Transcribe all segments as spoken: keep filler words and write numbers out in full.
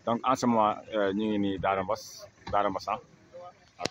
Donc en ce moment ñu ngi nii Dara Mboss Dara Mboss ah ok.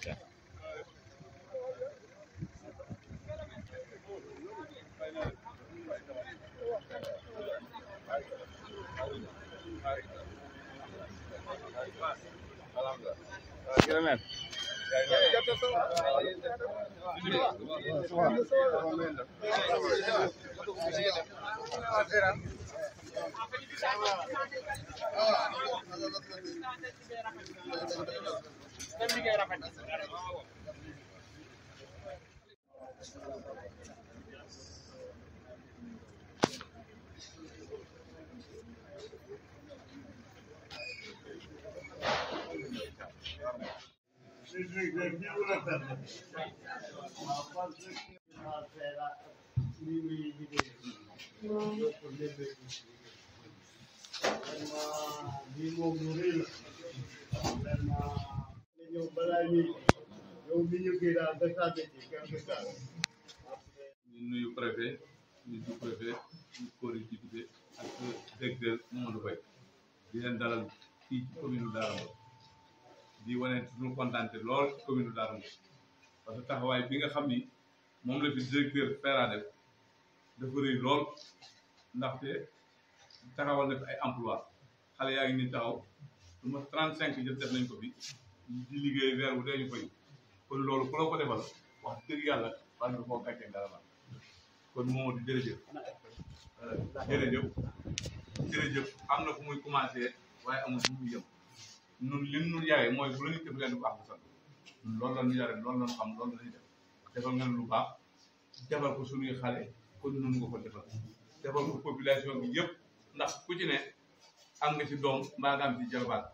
ñu nuyu préfet ñu sous-préfet ñu correctivité ak directeur Mamadou Faye di leen dalal fii ci commune Dara Mboss di wane suñu kontaante lool ci commune Dara Mboss parce que taxawaay bi nga xam ni moom la fi directeur FÉRA def dafa rëy lool ndaxte taxawal na fi ay emploi xale yaa ngi ni taxaw lu ma trente cinq jëf def nañ ko fi di liggéey weer bu dee ñu fay kon loolu ku la ko defal wax dëgg yàlla war nga koo gàccee dara la kon moom di jërëjëf jërëjëf jërëjëf am na fu muy commencé waaye amul fu muy yëm ñun li ñu yaree mooy bu la ñu def leen lu baax bu sant loolu la ñu yaree loolu la ñu xam loolu la ñuy def defal nga lu baax defal ko suñuy xale kon nun nga ko defal defal ko population bi yëpp ndax ku ci ne am nga ci doom mbaa nga am ci jarbaat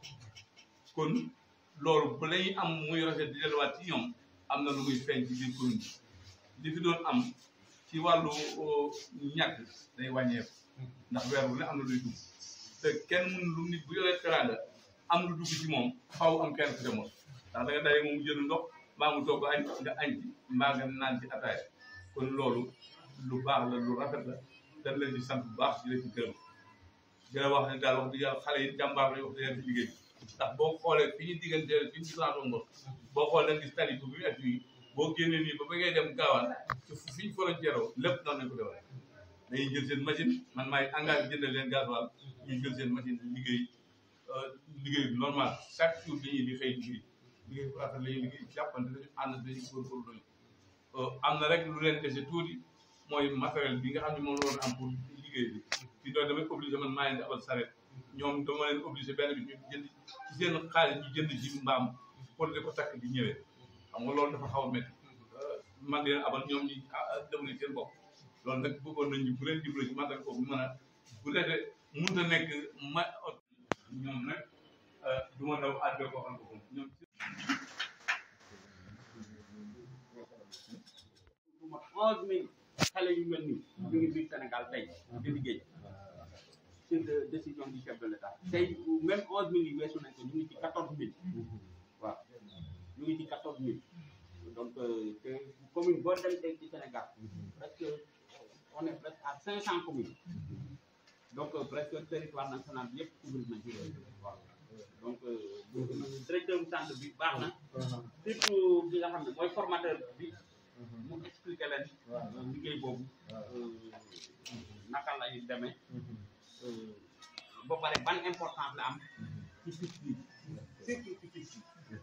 kon loolu ba lañuy am muy rafet di delluwaat ci ñoom am na lu muy feeñ ci biir commune bi li fi doon am ci wàllu ñàkk day wàññeeku ndax weer bu ne am na luy dugg te kenn mën lu nit bu yoree teraanga am lu dugg ci moom faaw am kenn ku ca mos ndax da nga daje moom mu jënd ndox mbaa mu togg añ nga añ ci mbaa nga naan ci ataaya kon loolu lu baax la lu rafet la dañ leen di sant bu baax di leen ci gërëm di la wax ne daal wax dëgg yàlla xale yi jàmbaar lañu wax dëgg yàlla ci liggéey ndax boo xoolee fi ñu diggante fi ñu gisaatoo Mboss boo xoolee da nga gis tali bu bi et yi boo génnee nii ba ba ngay dem gaawaan fi ñu frontière lépp noonu lañ ko defee dañuy jël seen machine man maay engagé jëndal leen gasoil ñu jël seen machine liggéey liggéey bi normal chaque jour dañuy di xëy liggéey liggéey bu rafet la ñuy liggéey jàppante dañu ànd dañu góorgóorlu lañu am na rek lu leen dese tuuti mooy matériel bi nga xam ne moom la woon am pour liggéey bi fi doon damay obligé man maa leen di abal saret ñoom dama leen obligé benn bi ñu jënd ci seen xaalis ñu jënd ci mbaam pour di ko takk di ñëwee xam nga loolu dafa xaw a métti man di leen abal ñoom ñi demali seen bopp loolu nag bëggoon nañu bu leen dimbali ci matériel boobu mën a bu dee mënut a nekk ma ñoom nag du ma daw àddee ko xam ko ñoom onze mille xale yu mel nii ñu ngi biir Sénégal tey di liggéey sur décision du chef de l'État tey même onze mille yi weesu nañ ko ñu ngi ci quatorze mille waaw ñu ngi ci quatorze mille donc te commune boo dem tey ci Sénégal presque on est presque à cinq cent communes donc presque territoire national bi yëpp couvrir nañ ci waaw donc directeur bu centre bi baax na surtout ki nga xam ne mooy formateur bi mu expliqué leen liggéey boobu naka lay demee ba pare ban importance la am ci piste bi surtout ci piste bi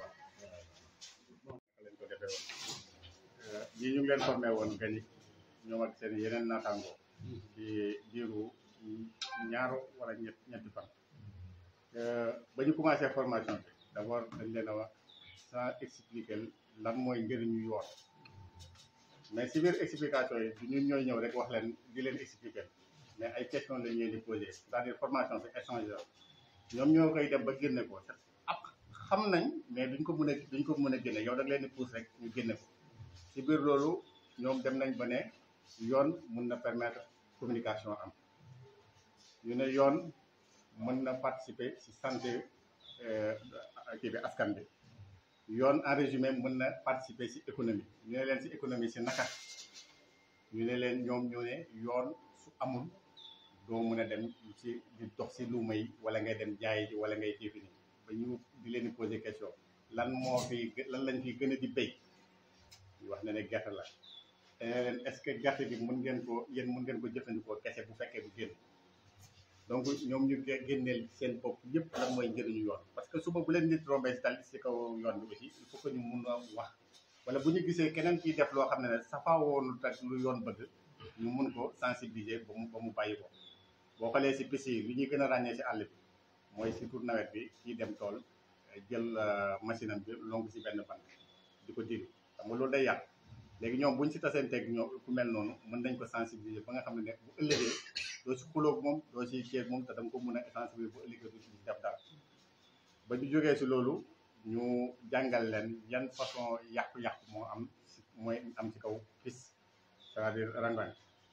leen ko defee woon ñii ñu ngi leen formé woon gani ñoom ak seen yeneen naataangoo ci diiru ñaaro wala ñett ñetti fan ba ñu commencé formation bi d'abord dañ leen a wax sans expliquer lan mooy njëriñu yoon mais si biir explication yi du ñun ñooy ñëw rek wax leen di leen expliquer mais ay questions lañ leen di poser c'est-à-dire formation bi échange la ñoom ñoo koy dem ba génne ko ab xam nañ mais duñ ko mën a duñ ko mën a génne yow da nga leen di pousse rek ñu génne ko si biir loolu ñoom dem nañ ba ne yoon mun na permettre communication am ñu ne yoon mën na participer si santé kii bi askan bi yoon en résumé mën na participer si économie ñu ne leen si économie si naka ñu ne leen ñoom ñu ne yoon su amul doo mën a dem ci di dox si luuma yi wala ngay dem jaay ji wala ngay jëfi ni ba ñu di leen di poser question lan moo fi lan lañ fi gën a di béy ñu wax ne ne gerte la te ne leen est-ce que gerte bi mën ngeen ko yéen mën ngeen ko jëfandikoo kese bu fekkee bu génn donc ñoom ñu génneel seen bopp yëpp lan mooy njëriñu yoon parce que suba bu leen nit rombee si tal si kaw yoon bi aussi il faut que ñu mun a wax wala bu ñu gisee keneen kiy def loo xam ne ne safaa woonu tak lu yoon bëgg ñu mun ko sensibiliser ba mu ba mu bàyyi ko boo xoolee si piste yi li ñuy gën a ràññee si àll bi mooy surtout nawet bi kii dem tool jël machine am bi longu si benn bant di ko diri xam nga loolu day yàq léegi ñoom buñ si taseenteeg ñoom ku mel noonu mën nañ ko sensibiliser ba nga xam ne ne bu ëllëgee doo si xulóog moom doo si ceeg moom te danga ko mën a sensibiliser bu ëllëgee du si def dara ba ñu jógee si loolu ñu jàngal leen yan façon yàqu-yàqu moo am si mooy am ci kaw piste c'est-à-dire rangoñ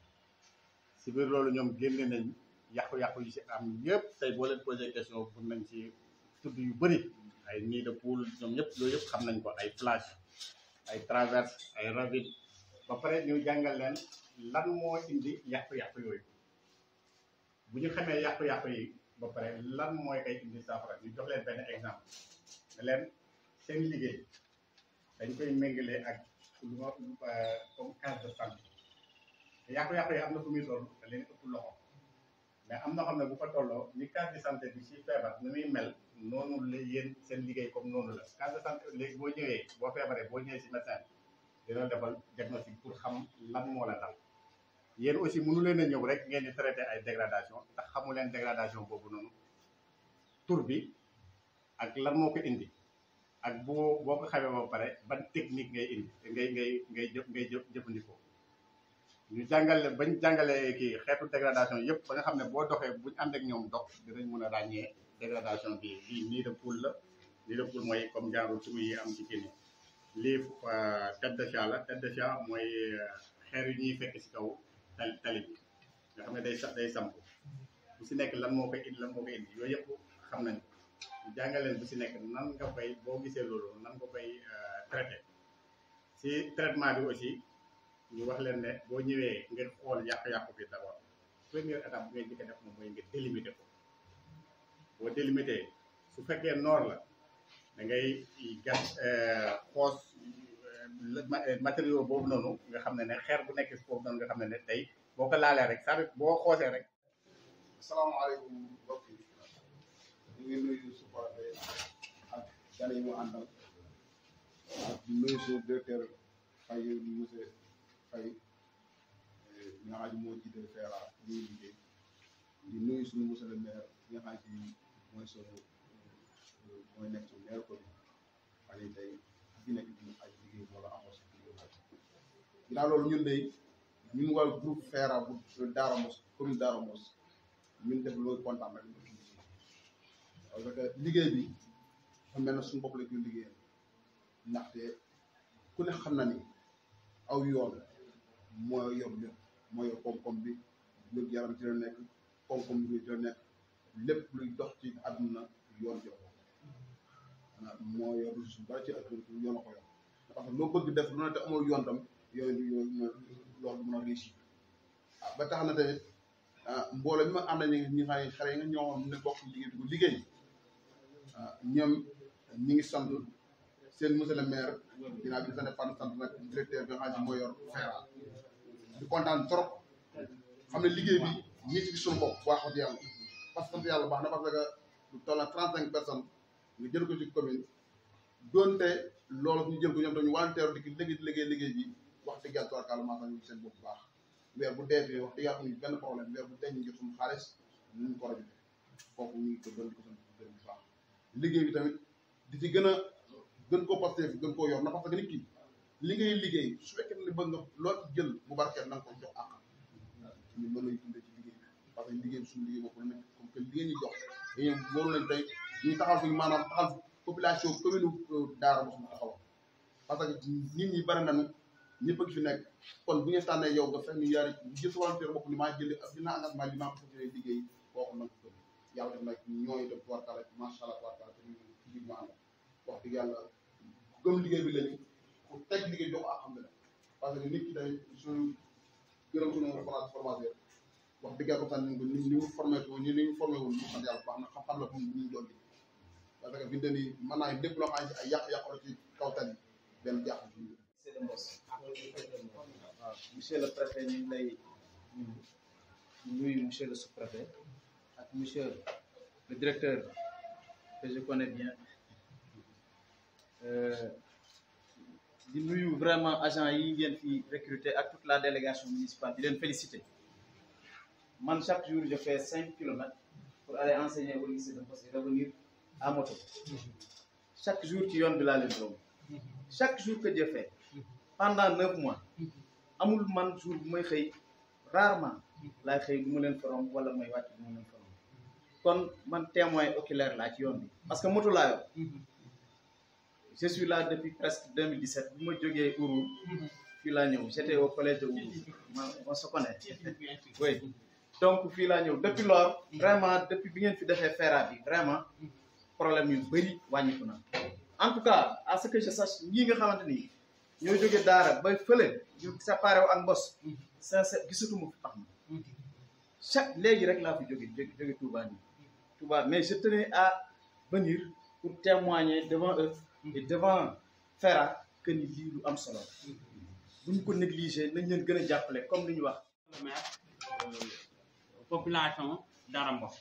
si biir loolu ñoom génne nañ yàqu-yàqu yi si am yëpp tey boo leen posé question pour nañ ci tudd yu bëri ay nid de poule ñoom ñëpp loolu yëpp xam nañ ko ay plage ay traverse ay ravine ba pare ñu jàngal leen lan moo indi yàqu-yàqu yooyu bu ñu xamee yàqu-yàqu yi ba pare lan mooy kay indi saafara ñu jox leen benn exemple ne leen seen liggéey dañ koy méngale ak lu ma comme case de santé te yàqu-yàqu yi am na fu muy toll da leen ëpp loxo mais am na xam ne bu fa tolloo ni case de santé bi si feebar ni muy mel noonu la yéen seen liggéey comme noonu la case de santé léegi boo ñëwee boo feebaree boo ñëwee si médecin dina defal diagnostic pour xam lan moo la dal yéen aussi mënu leen a ñëw rek ngeen di traité ay dégradation ndax xamu leen dégradation boobu noonu tur bi ak lan moo ko indi ak boo boo ko xamee ba pare ban technique ngay indi ngay ngay ngay jëf ngay jëf jëfandikoo ñu jàngale bañ jàngalee kii xeetu dégradation yëpp ba nga xam ne boo doxee buñ ànd ak ñoom dox dinañ mën a ràññee dégradation bi lii nid de poule la nid de poule mooy comme genre trou yi am ci kii lii tête de chat la tête de chat mooy xeer yu ñuy fekk si kaw tali tali bi nga xam ne day day samp bu si nekk lan moo koy indi lan moo koy indi yooyu yëpp xam nañ ko ñu jàngaleen bu si nekk nan nga koy boo gisee loolu nan nga koy traité si traitement bi aussi ñu wax leen ne boo ñëwee ngeen xool yàqu-yàqu bi d'abord première étape bu ngay njëkk a def moom mooy nga délimité ko boo délimité su fekkee noor la da ngay gas xoos matériaux boobu noonu nga xam ne ne xeer bu nekk si foofu noonu nga xam ne ne tey boo ko laalee rek saa boo xoosee rek. asalaamaaleykum mbokk yi ñu ngi nuyu supporter ak gane yi mu àndal ak di nuyu suñu directeur Faye monsieur Faye ñi nga xam ne moo jiite FÉRA ñuy liggéey di nuyu suñu monsieur le maire ñi nga xam ne mooy suñu mooy nekk suñu maire ko xale tey bi nekk di ay liggéey wala amoo si liggéey ginnaaw loolu ñun de ñun waa groupe FÉRA bu Dara Mboss commune Dara Mboss ñun def loolu kontaan rek parce que liggéey bi xam mel na suñu bopp la ñu liggéeyal ndaxte ku ne xam na ni aw yoon moo yor lépp moo yor koom-koom bi wér yaram ci la nekk koom-koom bi ci la nekk lépp luy dox ci àdduna yoon jox maanaam moo yor su bari ci àdduna yoon a ko yor parce que loo bëgg def lu ne te amul yoon tam yooyu yooyu loolu mën a réussir ah ba tax na tamit ah mbooloo mi ma ànd nañu ñi xam ne xale yi nga ñoo xam ne bokk liggéey di ko liggéey ah ñoom ñi ngi sant seen monsieur le maire dinaa bi sant fan sant nag directeur bi nga xam ne moo yor FÉRA di kontaan trop xam ne liggéey bi ñi ci suñu bopp baax wax yàlla parce que yàlla baax na parce que lu toll na trente cinq personnes nga jël ko ci commune doonte loolu ñu jël ko ñoom dañu wanteeru di liggéey liggéey liggéey bi wax dëgg yàlla tubarkàlla maa ñu seen bopp baax weer bu dee fii wax dëgg yàlla amuñu benn problème weer bu dee ñu ngi suñu xaalis ñu ko rajo kooku ñu ngi ko doon di ko sant bu baax liggéey bi tamit di ci gën a gën koo posté gën koo yor na parce que nit ki li ngay liggéey su fekkee ne bëgg nga loo ci jël bu barkeel na nga ko jox àq ñu mën nañu dundee ci liggéey bi parce que liggéey bi suñu liggéey bopp la nekk comme que liggéey ñuy jox dañu waru lañ tey ñu taxaw fi maanaam taxaw population commune Dara Mboss mu taxaw parce que nit ñi bari nañu ñëpp a fi nekk kon bu ñu tànnee yow nga fex ñu yaari jël sa volontaire bopp ni maa jëli dinaa engagement li maa ko fas yéene liggéey kooku nag ko yàlla def nag ñooy def tubarkalla macha allah tubarkalla te ñu ci ma ànd wax dëgg yàlla gëm liggéey bi lañu ku teg liggéey jox ko alhamdulilah parce que nit ki tamit suñu gërëm suñu place formateur wax dëgg yàlla kontaan nañ ko ni ni mu formé ko ñu ni ñu formé woon ñu sant yàlla baax na xam-xam la comme ñu doon parce que fi mu ne nii mën naa lépp loo xam ne ay yàq-yàq la ci kaw tali benn jàpp monsieur le Mboss waaw monsieur le préfet ñu ngi lay nuyu monsieur le sous-préfet ak monsieur le directeur que je connais bien di nuyu vraiment agent yi ngeen fi recruter ak toute la délégation municipale di leen féliciter man chaque jour je fais cinq kilomètres pour aller enseigner au lycée de Mboss et revenir à moto chaque jour ci yoon bi laa leen romb chaque jour que Dieu fait pendant neuf mois amul man jour bu may xëy rarement laay xëy bu ma leen fa romb wala may wàcc bu ma leen fa romb kon man témoin oculaire laa ci yoon bi parce que moto laa yor je suis là depuis presque deux mille dix-sept bu ma jógee Ourou fii laa ñëw j'étais au collège de Ourou man on se connaît oui donc fii laa ñëw depuis lors vraiment depuis bi ngeen fi defee FÉRA bi vraiment problème yu bëri wàññiku na en tout cas à ce que je sache ñii nga xamante ni ñoo jógee Dara ba fële ñu séparé wu ak Mboss sincère gisatuma fi pax ma chaque léegi rek laa fi jóge jóge jóge Touba nii Touba mais je tenais à venir pour témoigner devant eux et devant FÉRA que ni lii lu am solo buñ ko négliger nañ leen gën a jàppale comme li ñu wax le maire population Dara Mboss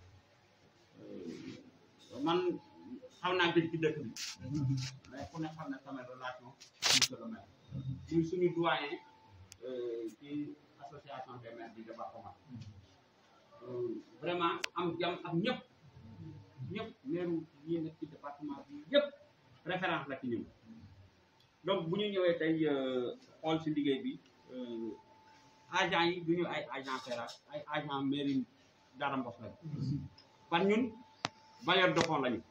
man xaw naa gëj ci dëkk bi mais ku ne xam ne sama relation monsieur le maire muy suñu doyen ci association des maires du département vraiment am jàmm ak ñëpp ñëpp maire yi nekk ci département bi yëpp référence la ci ñun donc bu ñu ñëwee tey xool si liggéey bi agent yi du ñu ay agent FÉRA ay agent mairie Dara Mboss lañu par ñun bailleur de fonds lañu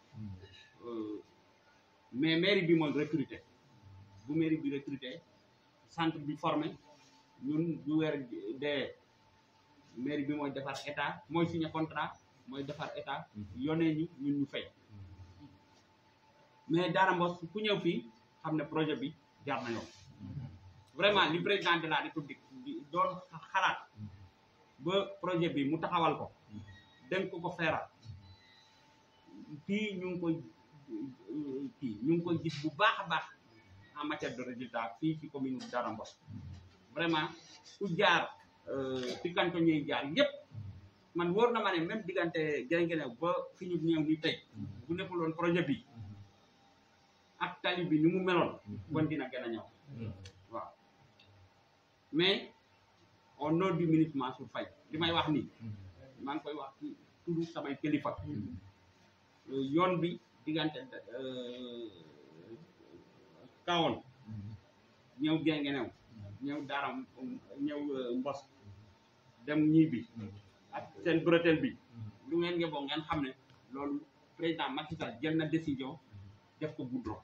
mais mairie bi mooy recruter bu mairie bi recruter centre bi formé ñun bu weer dee mairie bi mooy defar état mooy signé contrat mooy defar état yónnee ñu ñun ñu fay mais Dara Mboss ku ñëw fii xam ne projet bi jaar na yoon vraiment li président de la république bi doon xalaat ba projet bi mu taxawal ko dénk ko FÉRA fii ñu ngi koy kii ñu ngi koy gis bu baax a baax en matière de résultat fii ci commune Dara Mboss vraiment ku jaar fi kanto ñuy jaar yëpp man wóor na ma ne même diggante Guinguinéo ba fi ñu ñëw ni tey bu nekkuloon projet bi ak tali bi ni mu meloon kon dina gën a ñëw waaw mais au nom du ministre Mansour Faye li may wax nii maa ngi koy wax ci toujours samay kilifa yoon bi diggante kawoon ñëw Guinguinéo ñëw Dara ñëw Mboss dem ñii bi ak seen bretelle bi lu ngeen ngeboo ngeen xam ne loolu président Macky Sall jël na décision def ko goudron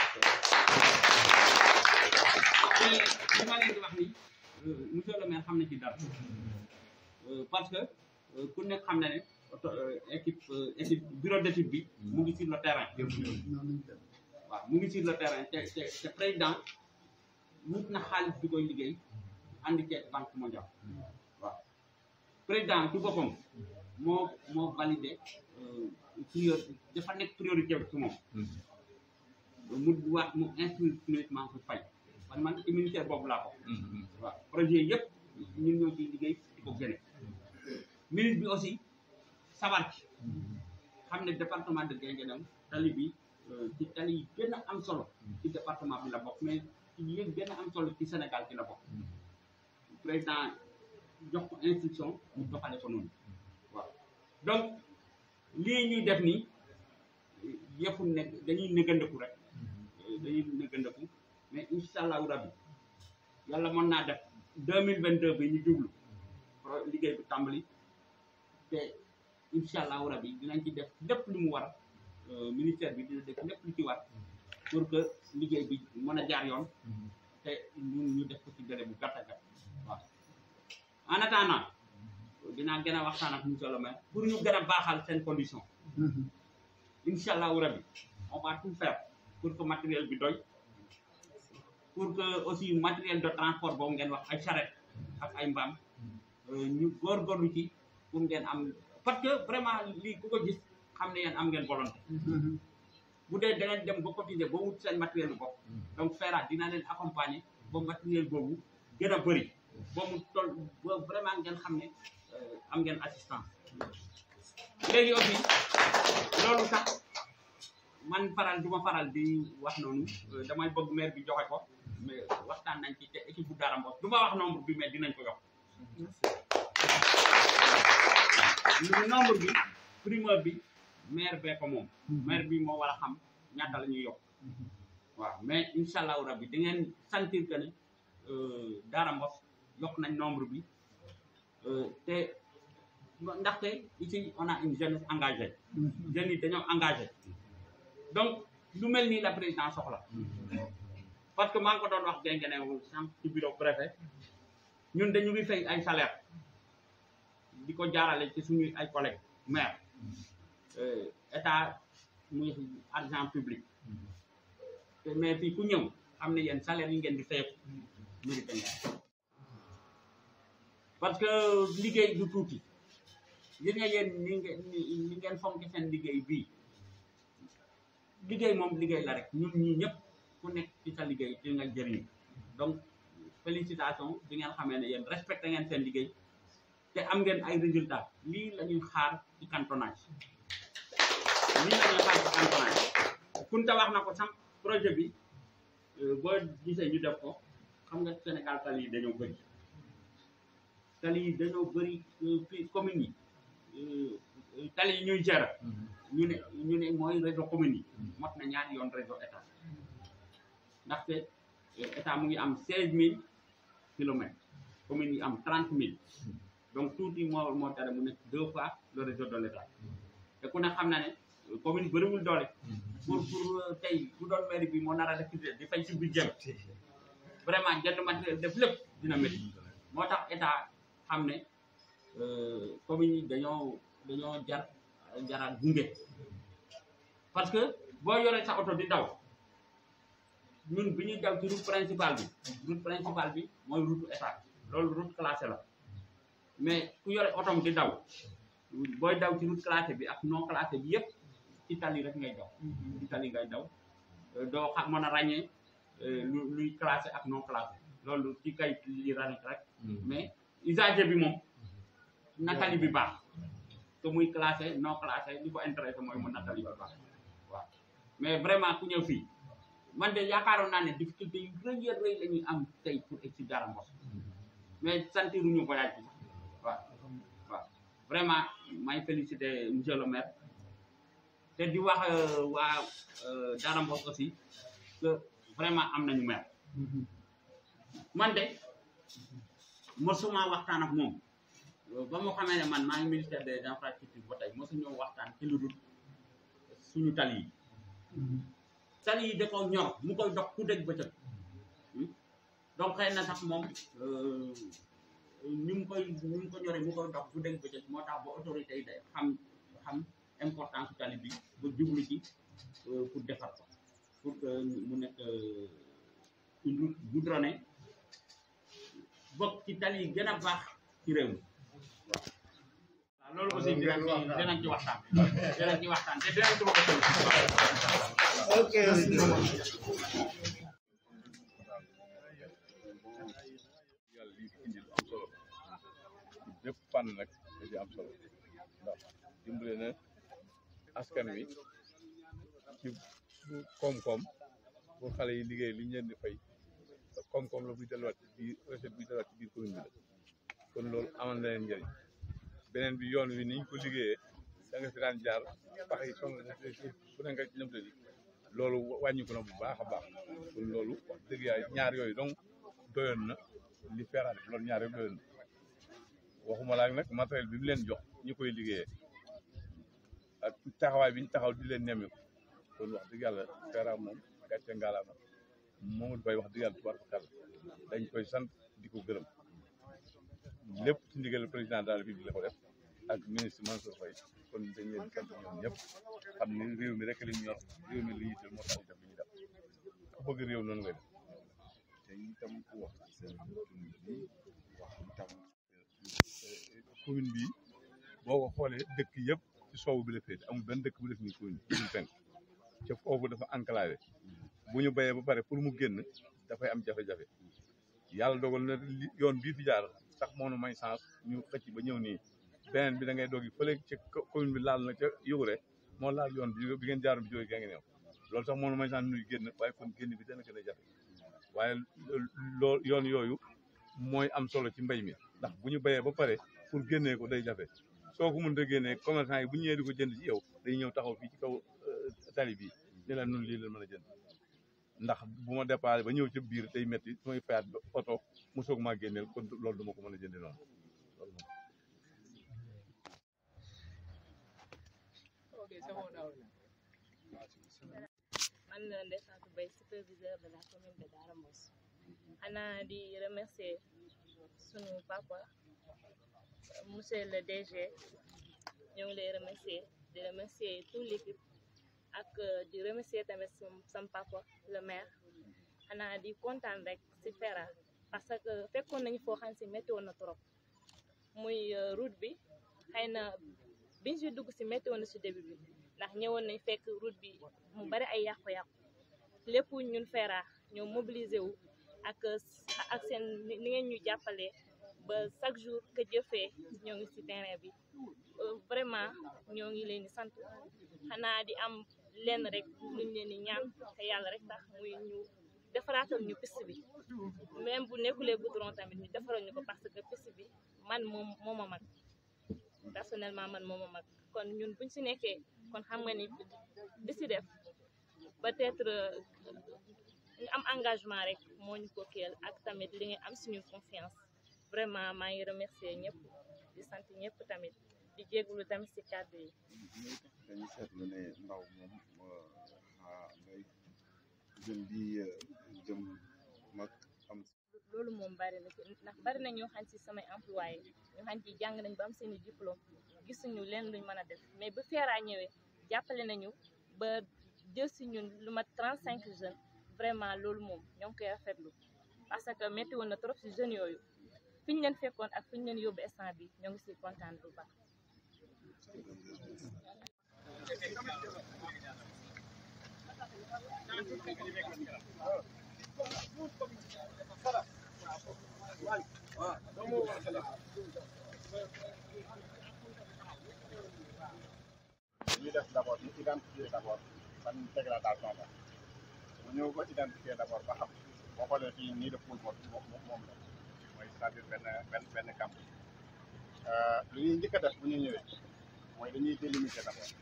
te li ma leen di wax ni monsieur le maire xam na ci dara parce que ku nekk xam na ne équipe équipe bureau d'étude bi mu ngi sur le terrain waaw mu ngi sur le terrain te te te président wut na xaalis bi koy liggéey andi ceeb banque mondiale waaw président ci boppam moo moo validé priorité dafa nekk priorité ci moom mu wax mu instruire ministre Mansour Faye man man ci ministère boobu laa ko waaw projet yëpp ñun ñoo ciy liggéey di ko génne ministre bi aussi sabar ci xam ne département de Guinguinéo tali bi ci tali yi gën a am solo ci département bi la bokk mais ci yéen gën a am solo ci Sénégal ci la bokk président jox ko instruction mu doxale ko noonu waaw donc lii ñuy def nii yëpp nekk dañuy nëgëndeku rek dañuy nëgëndeku mais incha allahu rabbi yàlla mën naa def deux mille vingt deux bi ñu jublu liggéey bi tàmbali te incha allahu rabbi dinañ ci def lépp lu mu war ministère bi dina def lépp lu ci war pour que liggéey bi mën a jaar yoon te ñun ñu def ko ci délai bu gàtt a gàtt waaw en attendant dinaa gën a waxtaan ak monsieur le maire pour ñu gën a baaxal seen condition incha allahu rabbi on va tout faire pour que matériel bi doy pour que aussi matériel de transport boobu ngeen wax ay charrette ak ay mbaam ñu góorgóorlu ci pour ngeen am parce que vraiment lii ku ko gis xam ne yéen am ngeen volonté bu dee da ngeen dem ba cotiser ba wut seen matériel bu bopp donc FÉRA dina leen accompagner ba matériel boobu gën a bëri ba mu toll ba vraiment ngeen xam ne am ngeen assistance léegi aussi loolu sax man faral du ma faral di wax noonu damay bëgg maire bi joxe ko mais waxtaan nañ ci te équipe bu Dara Mboss du ma wax nombre bi mais dinañ ko yokk nombre bi primeur bi maire bee ko moom maire bi moo war a xam ñaata la ñuy yokk waaw mais incha allahu rabbi da ngeen sentir que ne Dara Mboss yokk nañ nombre bi te ndaxte ici on a une jeunesse engagée jeunes yi dañoo engagé donc lu mel nii la président soxla parce que maa ngi ko doon wax géngenewu sànq ci bureau préfet ñun dañu ngi fay ay salaire di ko jaarale ci suñuy ay collègues maire état muy argent public te mais fii ku ñëw xam ne yéen salaire yi ngeen di fay mérité ngeen parce que liggéey du tuuti gis nga yéen ni ngeen ni ngeen fonk seen liggéey bii liggéey moom liggéey la rek ñun ñii ñëpp ku nekk ci sa liggéey di nga jëriñu donc félicitation bi ngeen xamee ne yéen respecté ngeen seen liggéey te am ngeen ay résultats lii la ñuy xaar ci cantonnage lii la ñuy xaar ci cantonnage Kunta wax na ko sax projet bi boo gisee ñu def ko xam nga Sénégal tali yi dañoo bëri tali yi dañoo bëri fii communes yi tali yi ñuy gérer ñu ne ñu ne mooy réseau commune yi mot na ñaari yoon réseau état ndaxte état mu ngi am seize mille kilomètres communes yi am trente mille donc tuuti moo moo tere mu nekk deux fois le réseau de l'état te ku ne xam na ne commune bëriwul doole pour pour tey bu doon mairie bi moo nar a recruter di fay si budget vraiment jënd matériel def lépp dina métti moo tax état xam ne communes yi dañoo dañoo jar jaraat gunge parce que boo yoree sa oto di daw ñun bi ñuy daw ci route principale bi route principale bi mooy route état loolu route classée la mais ku yore otom di daw booy daw ci route classée bi ak non classée bi yëpp ci tali rek ngay daw ci tali ngay daw doo xam mën a ràññee lu luy classé ak non classé loolu ci kay li ranik rek mais usager bi moom na tali bi baax te muy classé non classé li ko intéressé mooy mu na tali bi baax waaw mais vraiment ku ñëw fii man de yaakaaroon naa ne difficulté yu rëy a rëy la ñuy am tey pour egg si Dara Mboss mais sentiruñu voyage bi waaw waaw vraiment may féliciter monsieur le maire te di wax waa Dara Mboss aussi que vraiment am nañu maire man de mosuma waxtaan ak moom ba moo xamee ne man maa ngi ministère des infrastructures ba tey mosu ñëw waxtaan ci lu dul suñu tali yi tali yi da ko ñor mu koy dox ku dégg bëccëg donc xëy na sax moom ni mu koy ni mu ko ñoree mu koy dox ku dégg bëccëg moo tax ba autorité yi day xam xam importance tali bi ba jublu ci pour defar ko pour que mu nekk une route goudronnée bokk ci tali yi gën a baax ci réew mi waaw loolu aussi dinañ ci dinañ ci waxtaan dinañ ci waxtaan te dinañ ci waxtaan ok yàlla lii indi lu am solo bépp fànn nag da ci am solo ndax dimbale na askan wi ci koom-koom pour xale yi liggéey li ñu leen di fay koom-koom la buy delluwaat ci biir recette buy delluwaat ci biir commune bi la kon loolu amal na leen njëriñ beneen bi yoon wi ni ñu ko liggéeyee da nga fi daan jaar pax yi sonn fu ne nga lëmtali loolu wàññi ko na bu baax a baax kon loolu wax dëgg yàlla ñaar yooyu donc doyoon na li FÉRA def loolu ñaar yooyu doyoon na waxuma laak nag matériel bi mu leen jox ñi koy liggéeyee ak taxawaay bi ñu taxaw di leen nemmeeku kon wax dëgg yàlla FÉRA moom gàcce ngalaama Mamadou Faye wax dëgg yàlla tubaarkalla dañ koy sant di ko gërëm lépp ci ndigal président de la République la ko def ak ministre Mansour Faye kon dañ leen di sant ñoom ñëpp xam ni réew mi rek li ñu yor réew mi li yitteel moo tax ñu def li ñu def ku bëgg réew noonu ngay def te itam ku wax ci seen dund bi wax itam commune bi boo ko xoolee dëkk yëpp ci soowu bi la féete amul benn dëkk bu def nii commune bi penk ca foofu dafa enclavé bu ñu béyee ba pare pour mu génn dafay am jafe-jafe yàlla dogal na yoon bii fi jaar sax moo nu may chance ñu xëcc ba ñëw nii beneen bi da ngay doog yi fële ca commune bi laal na ca yugure moo laal yoon bi bi ngeen jaaroon bi jógee gaa ngi neew loolu sax moo nu may chance nuy génn waaye kon génn bi dana gën a jafe waaye lool yoon yooyu mooy am solo ci mbay mi ndax bu ñu béyee ba pare pour génnee ko day jafe soo ko mënta génnee commerçant yi bu ñu ñëwee di ko jënd ci yow dañuy ñëw taxaw fii ci kaw tali bi ne la nun lii la mën a jënd ndax bu ma déparé ba ñëw ci biir day métti su may fayaat ba oto mu soog maa génneel kon loolu duma ko mën a jëndi noonu loolu moom. man la Ndeye Fatou Baye superviseur de la commune de Dara Mboss xanaa di remercier sunu papa monsieur le D G ñoo ngi lay remercier di remercier toute l'équipe ak di remercier tamit sam papa le maire xanaa di kontaan rek ci FÉRA parce que fekkoon nañu foo xam si métti woon na trop muy route bi xëy na biñ si dugg si métti woon na si début bi ndax ñëwoon nañ fekk route bi mu bari ay yàqu-yàqu lépp ñun FÉRA ñoo mobilisé wu ak ak seen ni ngeen ñu jàppale ba chaque jour que jëfee ñoo ngi ci terrain bi vraiment ñoo ngi leen di sant xanaa di am lenn rek luñ leen di ñaan te yàlla rek tax muy ñu defaraatal ñu piste bi même bu nekkulee goudron tamit ñu defaral ñu ko parce que piste bi man moom moo ma mag personnellement man moo ma mag kon ñun buñ ci nekkee kon xam nga ni di ci def peut-être ñu am engagement rek moo ñu ko keel ak tamit li nga am suñu confiance vraiment maa ngi remercier ñëpp di sant ñëpp tamit di jégalu tamit ci kàddu yi. dañu seetlu ne ndaw moom ngay jëm bi jëm mag am. loolu moom bari na ci ndax bari na ñoo xam ci samay employé ñoo xam ci jàng nañ ba am seen i diplôme gisuñu leen luñ mën a def mais ba FÉRA ñëwee jàppale nañu ba jël si ñun lu mat trente cinq jeunes vraiment loolu moom ñoo ngi koy rafetlu parce que métti woon na trop si jeunes yooyu fi ñu leen fekkoon ak fi ñu leen yóbbu instant bi ñoo ngi si kontaan bu baax. ñuy def d' abord ñu identifier d' abord ban dégradation la mu ñëw ko identifier d' abord ba xam boo xoolee fii nii de poule moom moom la mooy c'est-à-dire benn benn benn camp lu ñuy njëkk a def bu ñu ñëwee mooy dañuy délimiter d' abord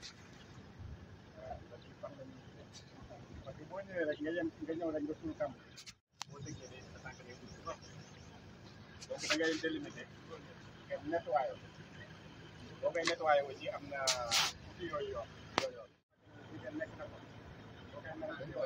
parce que boo ñëwee rek nga yem nga ñëw rek nga suul camp boo déggee day sa tànk day gudd donc da ngay délimiter nga nettoyé boo koy nettoyé aussi am na outil yooyu yoon yooyu yoon li ngeen nekk na ko boo koy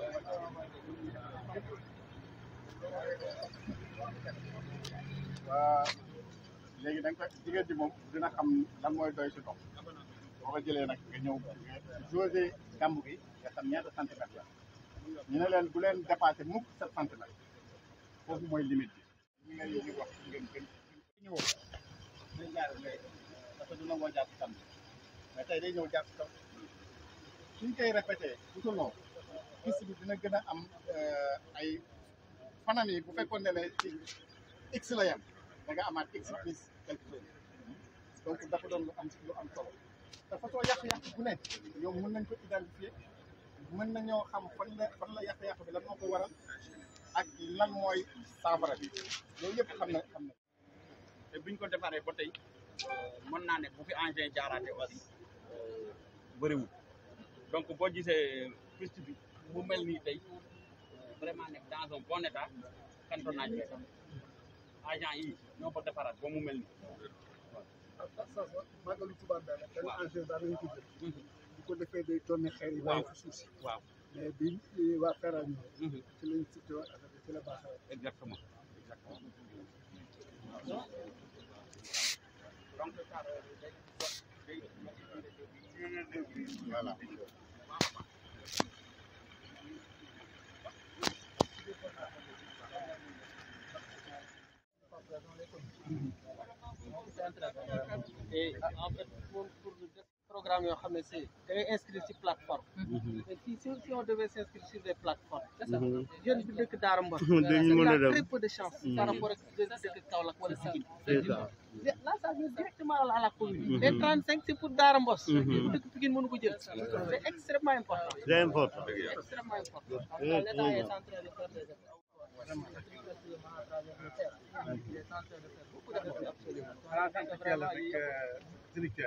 waa léegi da nga koy jigéen ji moom dina xam lan mooy doy si ndox boo ko jëlee nag nga ñëw josé gàmb gi nga xam ñaata centimètres la ñu ne leen bu leen dépassé mukk sept centimètres foofu mooy limite bi ñu ngi leen di wax ngeen gën ñëwoo dañ jaar léegi parce que du nangoo jaar si tam mais tey day ñëw jaar si kaw suñ koy répété tout au long piste bi dina gën a am ay fanam yi bu fekkoon ne ne ci x la yam da nga amaat x plus quelque chose donc dafa doon lu am lu am solo te façon yàq-yàq bu ne yow mën nañ ko identifier mën nañoo xam fan la fan la yàq-yàq bi lan moo ko waral ak lan mooy saafara bi loolu yëpp xam na xam na te buñ ko defaree ba tey mën naa ne bu fi engin jaaraate aussi bëriwul donc boo gisee piste bi bu mel nii tey vraiment nekk dans un bon état cantonnage bi agent yi ñoo ko defaraat ba mu mel nii waaw màggalu Tuubaa daal benn engin daal lañu ko jël bu ko defee day tonne xeer yi bàyyi fa suuf si waaw mais bi waa FÉRA ñëw ci lañ cité woon affaire bi ci la baaxee exactement exactement donc voilà Et en fait, pour, pour le programme, c'est inscrit sur plateforme. Mais si, si, si on devait s'inscrire sur des plateformes, c'est ça. Je ne dis que Dara Mboss, il a très peu de chance par rapport à ce que Kaolack ou Visite. Là, ça vient directement à la commune. Les trente-cinq, c'est pour Dara Mboss. C'est extrêmement important. C'est important. Extrêmement important. L'État est en train de faire des efforts. Directeur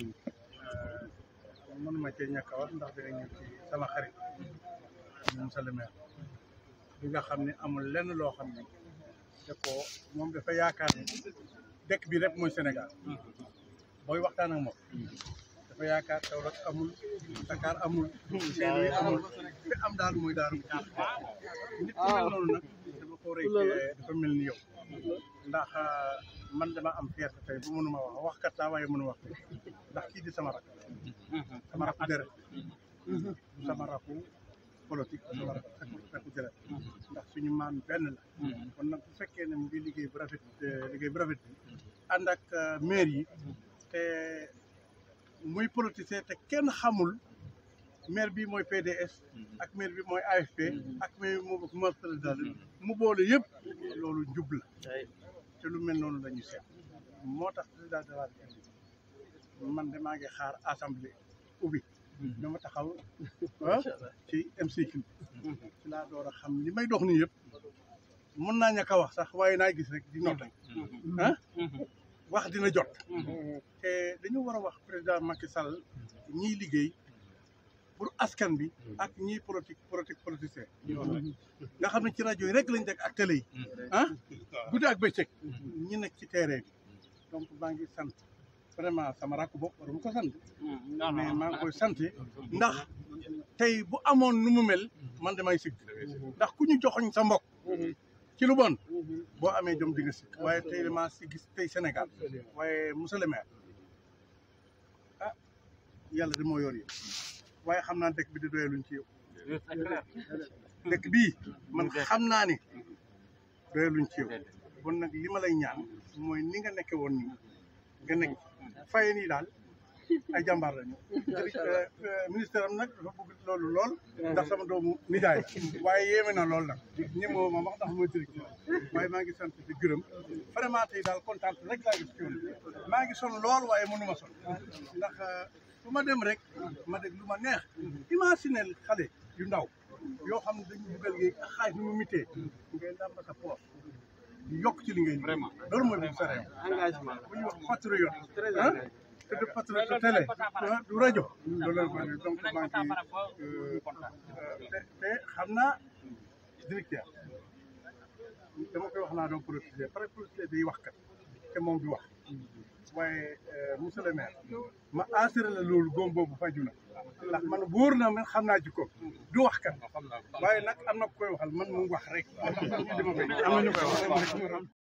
mënuma cee ñàkk a wax ndax dina ñëw ci sama xarit monsieur le maire bi nga xam ne amul lenn loo xam ne da ko moom dafa yaakaar ne dëkk bi rek mooy Sénégal booy waxtaan ak moom dafa yaakaar Kaolack amul Dakar amul Saint-Louis amul fi am daal mooy daal nit ku mel noonu nag dafa ko rek dafa mel ni yow ndax man dama am fierté tey bu mënuma wax waxkat laa waaye mënu wax ndax kii di sama rak sama rakku deret sama rakku politique sama rakku deret ndax suñu maam benn la kon nag bu fekkee ne mu ngi liggéey bu rafet liggéey bu rafet bi ànd ak maire yi te muy politicien te kenn xamul maire bi mooy P D S ak maire bi mooy A F P ak maire bi mooy mu boole yëpp loolu njub la te lu mel noonu la ñu seet moo tax président de la République man de maa ngi xaar assemblée ubbi dama taxaw ci M C Q ci laa door a xam li may dox nii yëpp mën naa ñàkk a wax sax waaye naa gis rek di noté ah wax dina jot te dañu war a wax président Macky Sall ñiy liggéey pour askan bi ak ñiy politique politique politicien nga xam ne ci rajo yi rek lañ dégg ak télé yi ah guddi ak bëccëg ñi nekk ci terrain bi donc maa ngi sant vraiment sama rakk bopp war mu ko sant mais maa ngi koy sant ndax tey bu amoon nu mu mel man damay sigg ndax ku ñu joxoñ sa mbokk ci lu bon boo amee jom di nga sigg waaye tey damaa si gis tey Sénégal waaye monsieur le maire ah yàlla de moo yor yi waaye xam naa dëkk bi di doyaluñ ci yow dëkk bii man xam naa ne doyaluñ ci yow bon nag li ma lay ñaan mooy ni nga nekke woon nii nga nekk Faye nii daal ay jàmbaar lañu ministère am nag dafa bëgg loolu lool ndax sama doomu nijaay waaye yéeme na lool nag ñemoo ma wax ndax mooy directeur waaye maa ngi sant di gërëm vraiment tey daal kontaan rek laa gis ci yoon maa ngi son lool waaye mënuma son ndax fu ma dem rek ma dégg lu ma neex imaginer xale yu ndaw yoo xam ne dañu dugal géej ak xaaj ni mu mitee ngay làmb sa poos di yokk ci li ngay vraiment loolu mooy bu sa réew engagement bu ñuy wax patriote ah te de patriote télé du rajo loolu la ko donc maa ngi te xam naa directeur dama koy wax naa doon politicien pare politicien day wax kat te moom du wax waaye monsieur le maire ma assuré la loolu góom boobu faju na ndax man wóor na man xam naa ci ko du wax kat waaye nag am na ku koy waxal man mu wax rek am na ñu koy wax